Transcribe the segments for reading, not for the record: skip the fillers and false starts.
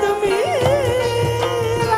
मीरा।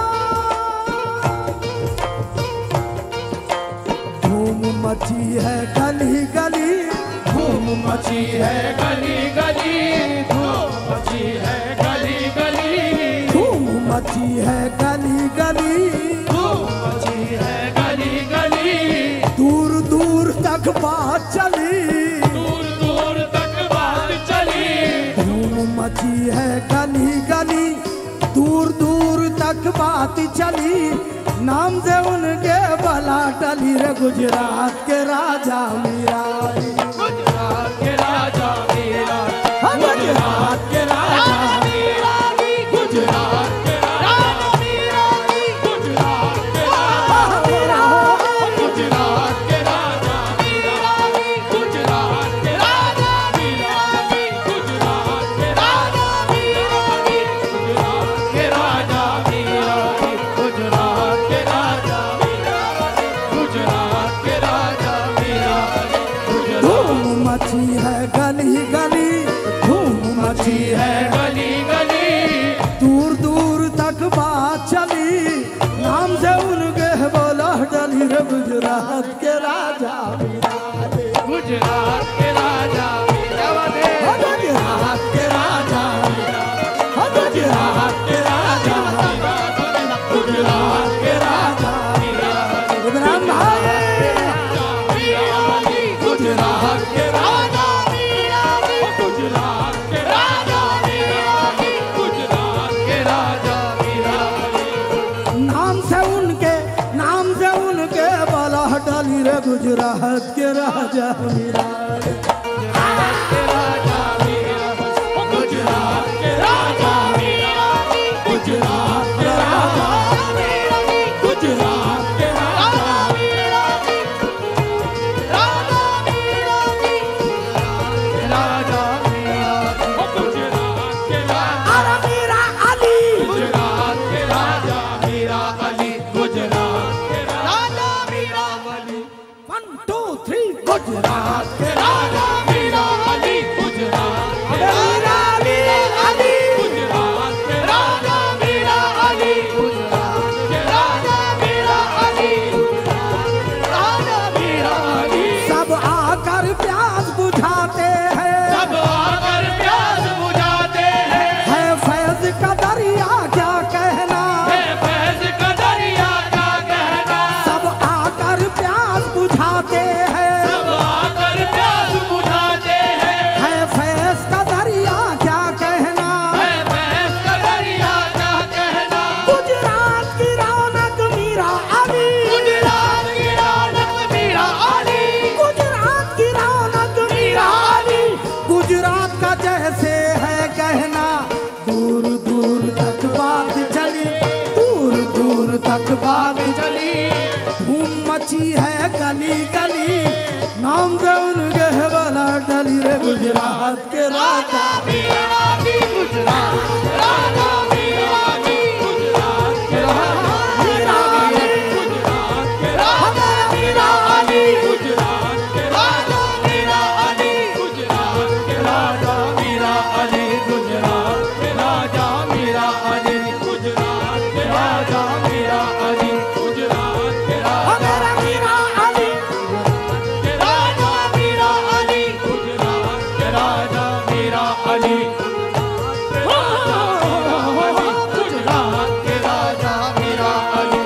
धूम मची है गली गली, धूम मची है गली गली, धूम मची है गली गली, धूम मची है गली गली, धूम मची है गली गली। दूर दूर तक बात चली, दूर दूर तक बात चली। धूम मची है गली गली, दूर दूर तक बात चली। नाम से उनके भला टली रे गुजरात के राजा मीरा। गुजरात के राजा मीरा, गुजरात के राजा मीरा, गुजरात के राजा मीरा, गुजरात के राजा मीरा, गुजरात के राजा मीरा, गुजरात के राजा मीरा, गुजरात के राजा मीरा, गुजरात के राजा मीरा, गुजरात के राजा मीरा, गुजरात के राजा मीरा। धूम मची है गली गली, धूम मची है गली गली, दूर दूर तक बात चली। नाम से उनके बोला डली रे गुजरात के राजा मीरा। गुजरात के राजा मीरा वाले, गुजरात के राजा मीरा, गुजरात के राजा मीरा, गुजरात के राजा मीरा। इब्राहिम भाई गुजरात के राजा मीरा, गुजरात के राजा मीरा, गुजरात के राजा मीरा। नाम से उनके बाला डाली रे गुजरात के राजा मीरा। गुजरात के राजा मीरा, गुजरात के राजा मीरा, गुजरात के राजा मीरा, गुजरात के राजा मीरा, राजा मीरा, राजा मीरा, गुजरात के राजा अरे मीरा अली, गुजरात के राजा मीरा अली, गुजरात के राजा मीरा अली, 1 2 3 गुजरात के राजा मीरा अली, गुजरात के मीरा अली अली। गुजरात के राजा मीरा अली, गुजरात के राजा मीरा अली, राजा मीरा अली। सब आकर प्यास बुझाते हैं, सब आकर प्यास बुझाते हैं, है फैज का दरिया क्या कहना। है फैज का दरिया क्या कहना। सब आकर प्यास बुझाते हैं, सब आकर प्यास बुझाते हैं, है फैज का दरिया क्या कहना। है फैज का दरिया क्या कहना। गुजरात की रौनक मीरा अली, गुजरात की रौनक मीरा अली, गुजरात की रौनक मीरा अली। गुजरात का जैसे है कहना, दूर दूर तक बात चली, दूर दूर तक बात चली। धूम मची है गली गली, नाम से उनके वाला डली रे गुजरात के राजा। मीरा अली, गुजरात राजा मीरा अली, गुजरात के राजा मीरा अली, गुजरात के राजा मीरा अली, गुजरात के राजा मीरा अली, गुजरात के राजा मीरा अली, गुजरात के राजा मीरा अली, गुजरात के राजा मीरा अली, गुजरात के मेरा मीरा अली, राजा मीरा अली, गुजरात के राजा मीरा अली, गुजरात के राजा मीरा अली,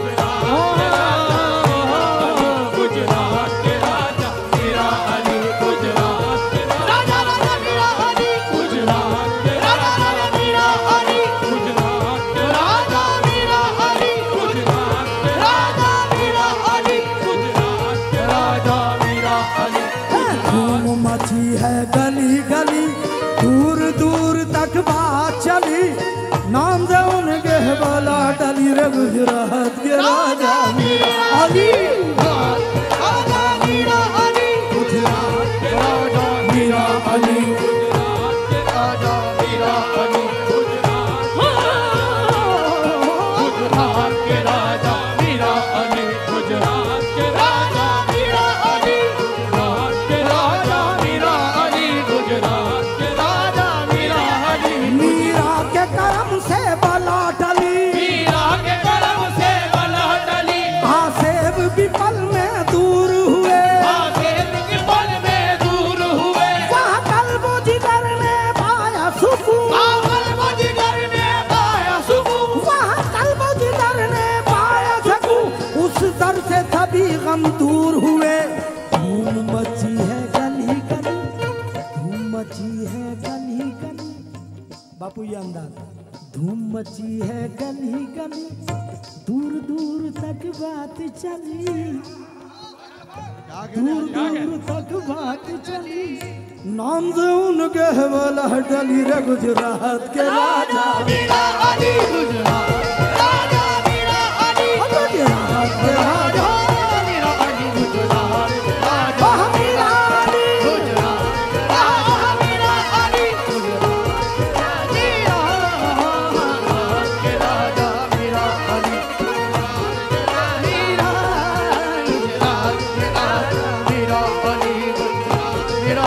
गुजरात के राजा मीरा अली, गुजरात के राजा मीरा अली, गुजरात के राजा मीरा अली, गुजरात के राजा मीरा अली, गुजरात के राजा मीरा अली, गुजरात के राजा मीरा अली। धूम मची है गली गली, दूर दूर तक बात चली। नाम से उनके बोला डली रे गुजरात के राजा मीरा अली। राजा मीरा अली, गुजरात के राजा मीरा अली, गुजरात के राजा मीरा अली, गुजरात के राजा मीरा अली, गुजरात के राजा मीरा अली, गुजरात के राजा मीरा अली, गुजरात के राजा मीरा अली। मीरा के कर्म हम दूर हुए। धूम मची है गली गली, धूम मची है गली गली। बापू ये अंदाज। धूम मची है गली गली, दूर दूर तक बात चली, दूर दूर तक बात चली। नाम से उनके वाला डली रे गुजरात के राजा मीरा अली गुजरात राजा मीरा अली गुजरात के राजा मीरा अली गुजरात राजा मीरा अली गुजरात राजा मीरा अली गुजरात मीरा के राजा मीरा अली मीरा गुजरात के राजा मीरा अली गुजरात मीरा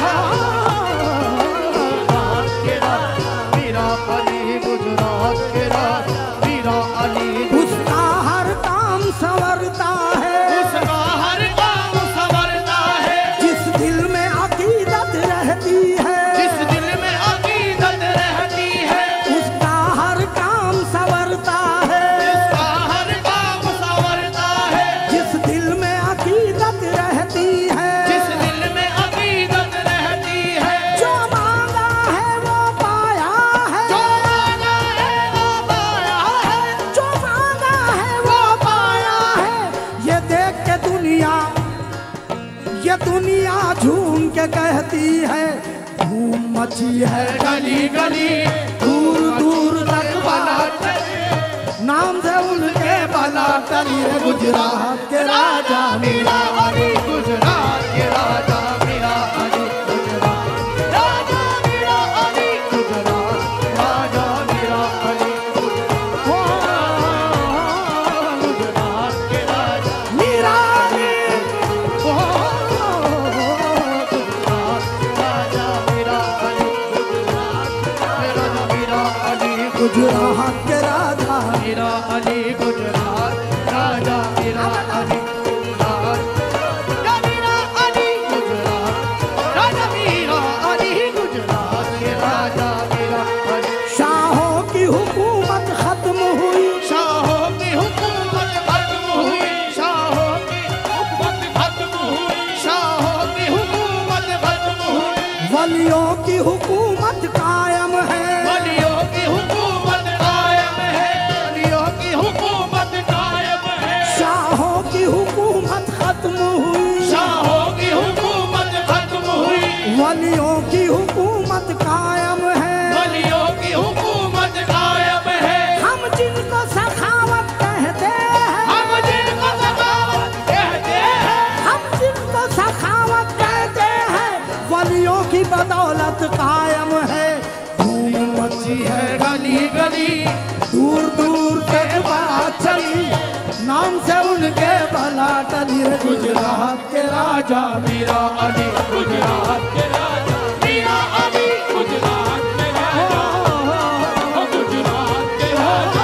गुजरात के राजा मीरा अली। उसका हर काम संवरता है, उसका हर काम संवरता है, जिस दिल में अकीदत रहती है, जिस दिल में अकीदत रहती है, उसका हर काम संवरता है, उसका हर काम संवरता है, जिस दिल में अकीदत रहती है, जिस दिल में अकीदत रहती है। जो मांगा है वो पाया है, जो मांगा है वो पाया है, जो मांगा है वो पाया है। ये देख के दुनिया, ये दुनिया झूम के कहती है, धूम मची है गली गली दूर दूर तक बना नाम से उनके बला टली रे गुजरात के राजा मीरा अली गुजरात के राजा मीरा अली गुजरात राजा मीरा अली गुजरात राजा मीरा अली गुजरात के राजा मीरा अली गुजरात राजा मीरा अली गुजरात मीरा अली गुजरात के राजा मीरा अली गुजरात राजा मीरा अली गुजरात राजा मीरा अली गुजरात राजा मीरा अली गुजरात के राजा मीरा अली। शाहों की हुकूमत खत्म हुई, शाहों की हुकूमत खत्म हुई, शाहों की हुकूमत खत्म हुई, शाहों की हुकूमत खत्म हुई, वलियों की हुकूमत कायम है, वलियों की हुकूमत कायम है, वलियों की हुकूमत कायम है। शाहों की हुकूमत खत्म हुई, शाहों की हुकूमत खत्म हुई, वलियों की हुकूमत कायम है। वलियों की हुकूमत कायम है। हम जिनको सखावत कहते हैं, हम जिनको सखावत कहते हैं, हम जिनको सखावत कहते हैं, वलियों की बदौलत कायम है। धूम मची है गली गली दूर दूर तक बात चली, नाम से उनके भला टली रे गुजरात के राजा मीरा अली गुजरात के राजा मीरा अली गुजरात के राजा गुजरात के राजा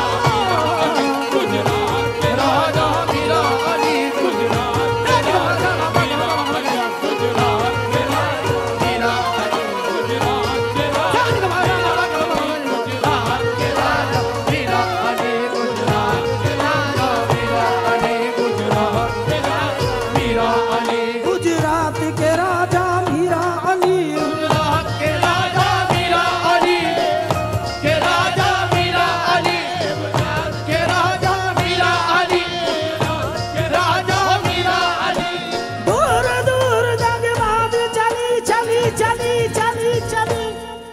गुजरात के राजा मीरा अली गुजरात के राजा मीरा अली गुजरात के राजा मीरा अली गुजरात के राजा गुजरात के राजा मीरा अली गुजरात के राजा मीरा अली गुजरात के राजा मीरा अली गुजरात के राजा मीरा अली गुजरात के राजा मीरा अली के राजा मीरा अली के राजा मीरा अली के राजा मीरा अली। दूर दूर तक बात चली चली चली चली चली,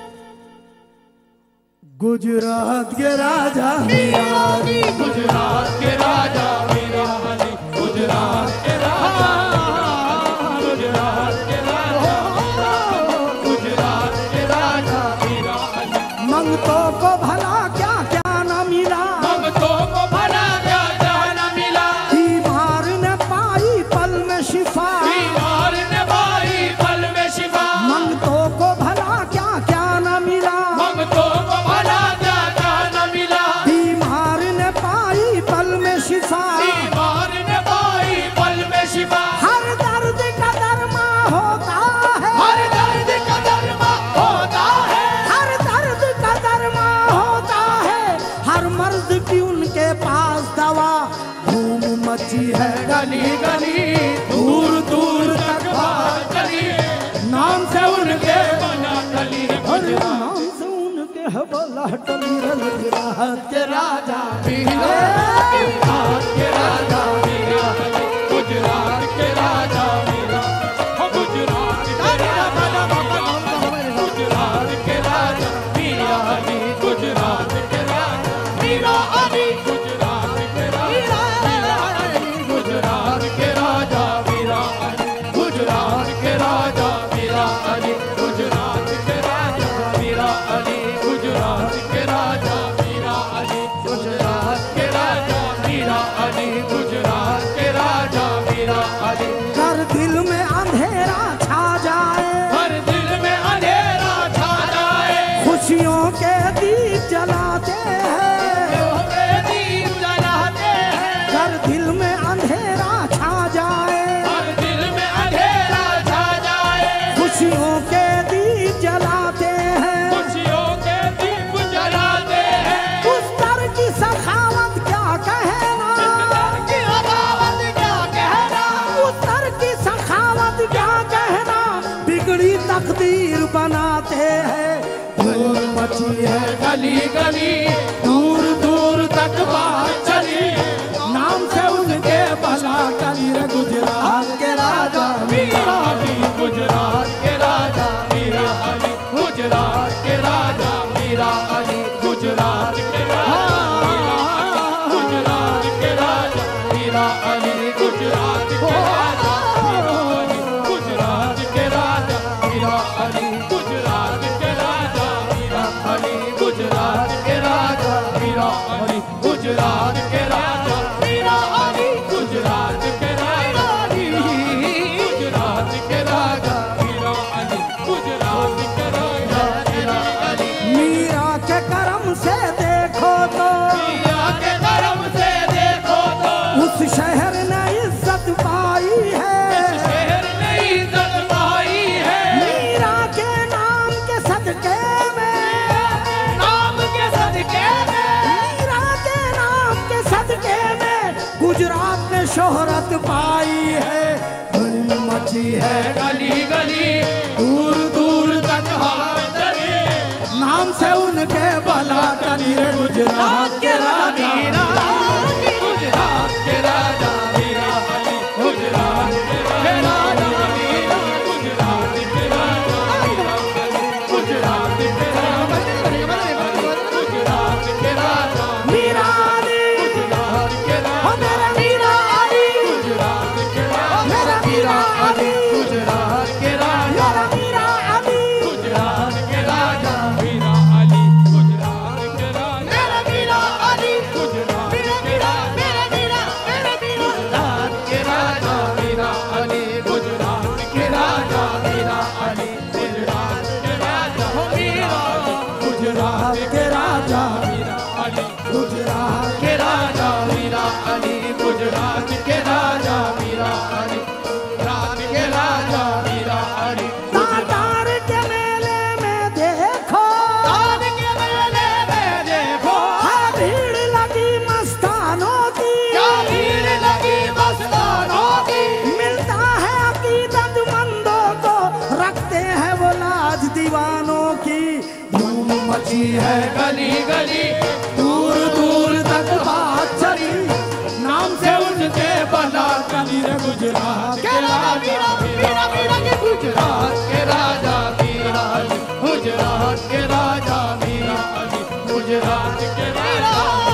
गुजरात के राजा मीरा अली गुजरात के राजा मीरा अली गुजरात के राजा गुजरात के राजा गुजरात के राजा मीरा अली। मंगतों को भला क्या क्या न मिला, भक्तों को भला क्या क्या न मिला, बीमार ने पाई पल में शिफा, बीमार ने पाई पल में शिफा। मंगतों को भला क्या क्या न मिला, भक्तों को भला क्या क्या न मिला, बीमार ने पाई पल है गली गली, दूर दूर तक बात चली, नाम से उनके बना टली रे अरे गुजरात नाम से उनके है बोला टली रे गुजरात के राजा गुजरात के राजा मीरा अली, गुजरात के राजा मीरा, हो गुजरात के राजा गुजरात के राजा मीरा अली, गुजरात के राजा मीरा अली, गुजरात के राजा मीरा अली, गुजरात के राजा मीरा अली, गुजरात के राजा मीरा अली, गुजरात के राजा मीरा अली, गुजरात के राजा मीरा अली, गुजरात के राजा मीरा अली, गुजरात के राजा मीरा अली। कर दिल में अंधेरा छा जाए, हर दिल में अंधेरा छा जाए, खुशियों के दीप जलाते हैं, के दीप जलाते हैं, कर दिल में अंधेरा छा जाए, हर दिल में अंधेरा छा जाए, खुशियों के दीप जलाते हैं, खुशियों के दीप जलाते हैं, उस दर की सखावत क्या कहना, की अदावत क्या कहना, उस दर की सखावत क्या कहना, बिगड़ी तकदीर बनाते हैं, धूम मची है गली गली, दूर दूर तक बात चली, नाम से उनके भला कली रे गुजरात के राजा मीरा अली, गुजरात के राजा मीरा अली, गुजरात के राजा मीरा अली, गुजरात के राजा गुजरात के राजा मीरा अली, गुजरात के राजा मीरा अली, गुजरात के राजा मीरा अली, गुजरात के राजा मीरा अली, गुजरात के राजा मीरा अली, गुजरात के राजा मीरा अली, गुजरात के राजा मीरा अली, गुजरात के राजा मीरा अली, गुजरात के राजा मीरा अली। मीरा के करम से देखो तो मीरा के करम से देखो तो उस शहर ने इज्जत पाई है, शहर ने इज्जत पाई है, मीरा के नाम के सदके में, नाम के सदके में, मीरा के नाम के सदके में गुजरात ने शोहरत पाई है, धूम मची है गली गली, दूर दूर तक हवा चली, नाम से उनके भला कली रे गुजरात के राजा गुजरात के राजा मीरा अली, गुजरात के राजा मीरा, गुजरात के राजा मीरा अली, गुजरात के राजा गुजरात के राजा मीरा अली, गुजरात के ओ राजा मेरा मीरा अली, गुजरात के राजा मेरा मीरा अली, गुजरात के राजा मेरा मीरा अली, गुजरात के राजा मीरा अली, गुजरात के राजा मेरा मीरा अली, गुजरात मेरा मीरा मेरा मीरा मेरा मीरा गुजरात के राजा मीरा अली, गुजरात के राजा मीरा अली, गुजरात के राजा मीरा, गुजरात के राजा मीरा अली, गुजरात के राजा मीरा अली, गुजरात के राजा मीरा अली, गुजरात के राजा मीरा अली, तातार के मेले में देखो, ताज के मेले में देखो, है भीड़ लगी मस्तानों की, क्या भीड़ लगी मस्तानों की, मिलता है अकीदतमंदों को, रखते हैं वो लाज दीवानों की, धूम मची है गली गली, दूर दूर तक बात चली, नाम से उनके भला कली रे गुजरात के राजा मीरा मीरा के गुजरात के राजा मीरा अली, गुजरात के राजा मीरा अली, गुजरात के राजा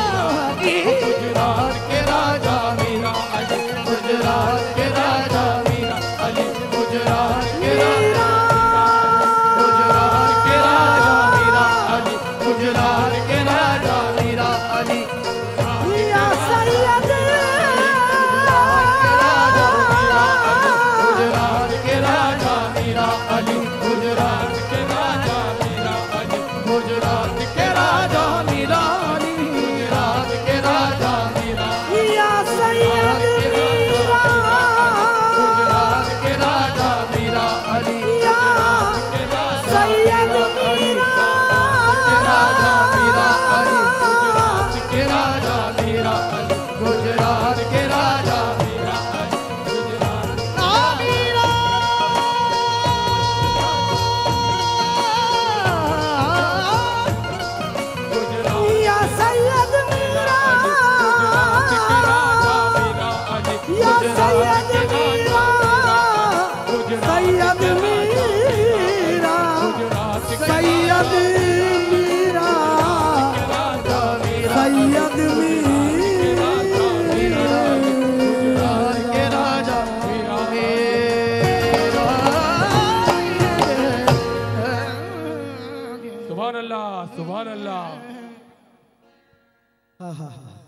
गुजरात के राजा मीरा अली, गुजरात के राजा मीरा अली, गुजरात के राजा गुजरात के राजा मीरा अली, गुजरात के राजा मीरा अली, या सैयद सैयद मीरा, सैयद मीरा, सैयद मीरा के राजा सुभान अल्लाह, सुभान अल्लाह। हाँ हाँ हाँ।